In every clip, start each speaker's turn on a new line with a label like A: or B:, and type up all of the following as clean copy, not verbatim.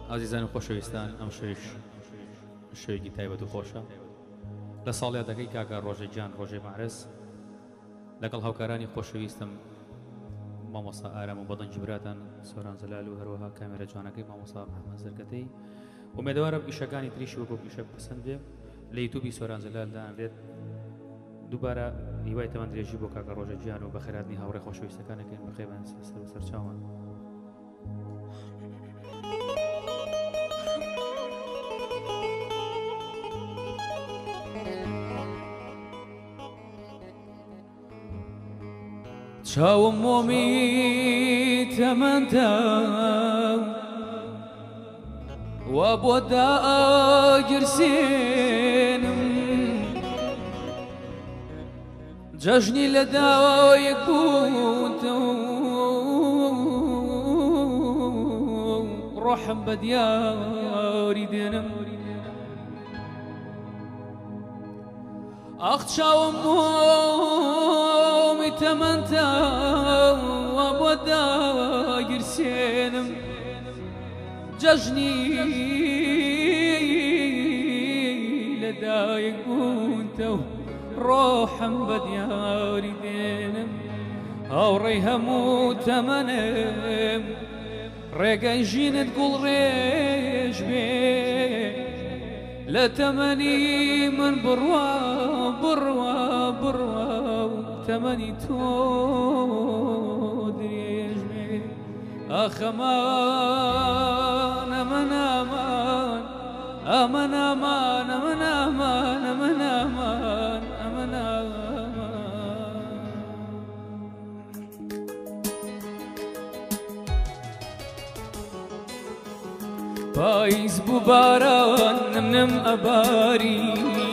A: عزیزان و خۆشەویستان ئەم شەوێکی تایبەت و خۆشە لە ساڵیا دەکەی کاکە ڕۆژەگیان ڕۆژێ مارس لەگەڵ هاوکارانی خۆشەویستم مامۆستا ئارام و بەدەنج براتان سۆران زەلال و هەروەها کامێرە جوانەکەی مامۆستا محەممەد زەرکەتەی ومێدەوارم ئیشەکانی تریشی وەکو ئیشە پسند بێ لە یوتیوبی سۆران زەلال دانرێت دووبارە هیوای تەمان درێژی بۆ کاکە ڕۆژەگیان و بەخێراتنی هاوڕێ خۆشەویستەکانەکەین بەخێبان سەر و سەرچاوان
B: چاوم مومی تەمەندا و بۆ داگرسێنم جەژنی لە داوایەک بووتەوە ڕۆحم بە دیاری دێنم ئاخ چاوم مومی تەمەندا و بۆ داگرسێنم جەژنی لەدایک بوونتەوە ڕۆحم بە دیاری دێنم هاوڕێی هەموو تەمەنم ڕێگەی ژینت گوڵڕێژ بێ لە تەمەنی من بڕوا بڕوا بڕوا و تەمەنی تۆ درێژ بێ ئاخ ئەمان ئەمەن ئامان ئەمەن ئامان ئەمەن ئامان ئەمەن ئامان ئەمەن ئامان پاییز بوو باران نم ئەباری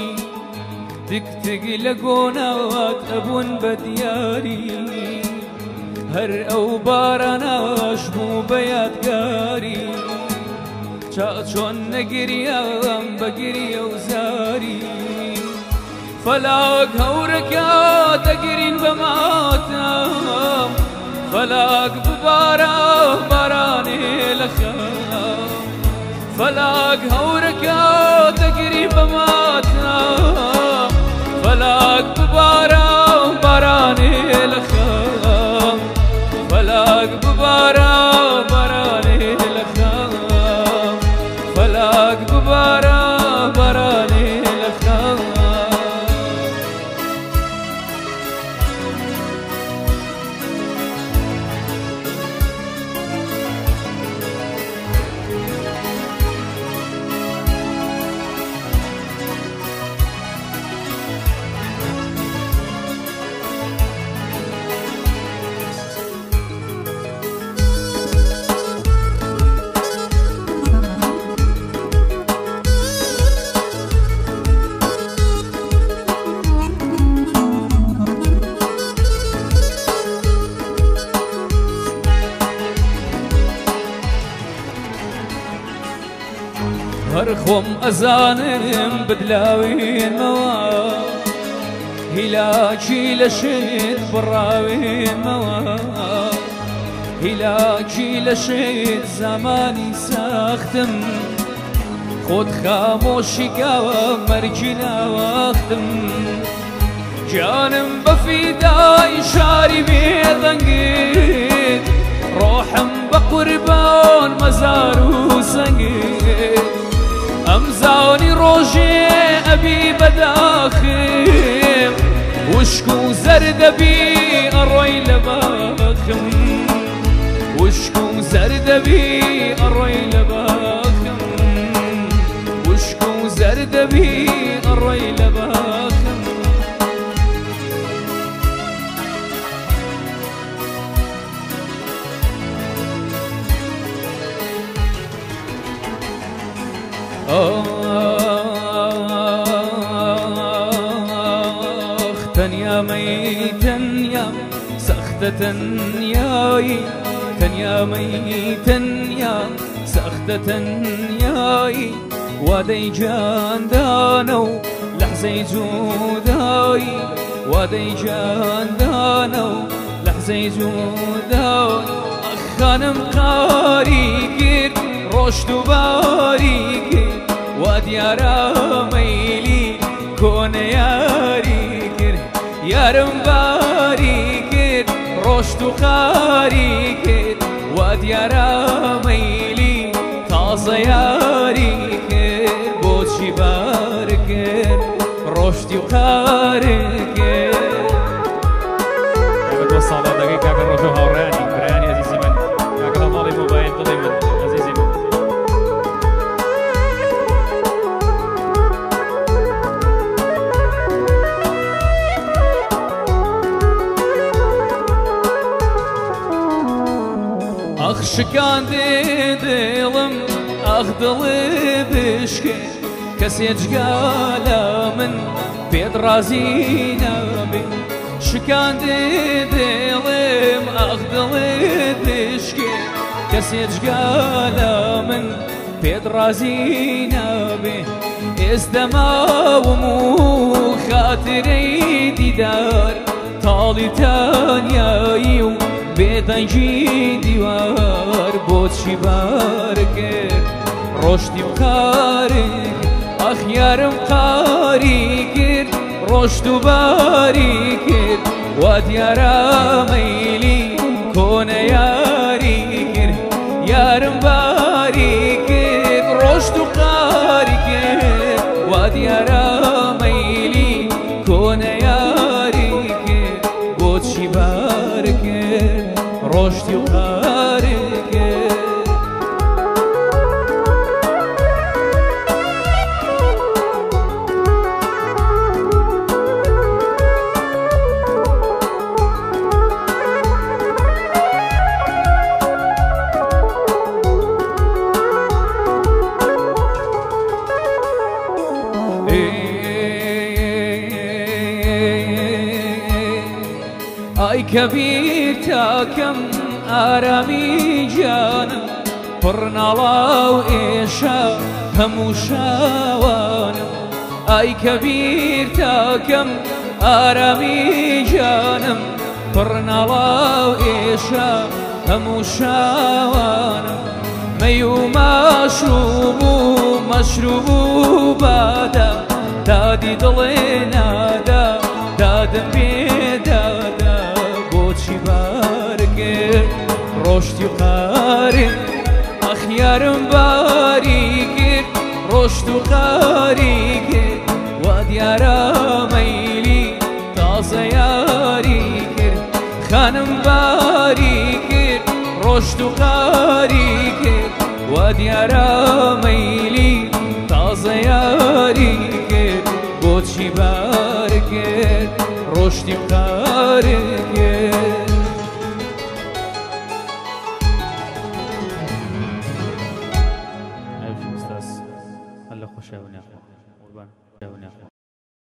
B: تک لە گۆناوات ئەبوون بە دیاری هەر ئەو بارانەش بوو بە یادگاری چۆن نەگریام بە گریە و زاری فەلاک هەورەکە دەگرین بە ماتەم فەلاک ببارە بارانێ لە خەم فەلاک هەورەکە دەگرین بە ماتەم فەلاک ببارە بارانێ لە خەم فەلاک ببارە بارانێ لە خەم فەلاک ببارە بارانێ لە خەم هەر خۆم ئەزانم بدلاوێنمەوە هیلاکی لە شێت بڕاوێنمەوە هیلاکی لە شێت زمانی ساختم خۆت خامۆشیکاوە مەرجی ناوەختم جانم بە فیدای شاری بێدەنگێت ڕۆحم بە قوربان مەزار و سەنگێت ئەمزانی ڕۆژێ ئەبی بەداخم وشک و زەردەبی ئەڕۆی لە باخم وشک و زەردەبی ئەڕۆی لە باخم وشک و زەردەبی ئەڕۆی لە باخم تەنیامەی تەنیا سەختە تەنیایی تەنیامەی تەنیا سەختە تەنیایی وادەی جاندانە و لەحزەی جودایی وادەی جاندانە و لەحزەی جودایی خانم قاری کرد ڕۆشت و باری کرد وا دیارە مەیلی کۆنە یاری کرد یارم باری کرد ڕۆشت و قاری کرد وا دیارە مەیلی تازە یاری کرد بۆچی بار کرد ڕۆشتی و قاری کرد
A: بۆ ساڵێدەکەی کاکە ڕۆژ و هاوڕێیانی برایانی عزیزی من کاکە لە ماڵی مۆبایل دڵی من عزیزی من
B: ئەخ شکاندێ دڵم ئەخ دڵێ بشکێ کەسێ جگا لە من پێت ڕازی نەبێ شکاندێ دڵم ئەخ دڵێ بشکێ کەسێ جگا لە من پێت ڕازی نەبێ ئێستا ماوم و خاترەی دیدار تاڵی تەنیایی و بێدەنگی دیوار بۆچی بار کرد ڕۆشتی و قارک ئەخ یارم قاری کرد ڕۆشت و باری کرد وا دیارە مەیلی کۆنە یاری کرد یارم باری کرد ڕۆشت و قاری کرد وا دیارە مەیلی کۆنە یاری کرد بۆچی بار کرد ڕۆشتی و قاری کرد ئای کەبیر تاکەم ئارامی جانم پڕ ناڵاو ئێشە هەموو شاوانم ئای کەبیر تاکەم ئارامی جانم پڕ ناڵاو ئێشە هەموو شاوانم مەی و ماشروب و مەشروب و بادە دادی دڵێ نادا دادم پێدادا بۆچی بار کرد ڕۆشتی و قاری ئەخ یارم باری کرد ڕۆشت و قاری کرد وا دیارە مەیلی تازە یاری کرد خانم باری کرد ڕۆشت و قاری کرد وا دیارە مەیلی تازە یاری کرد بۆچی بار کرد ڕۆشتی و قاری کرد
A: ئەو ئوستاز هەر لە خۆشەوێنی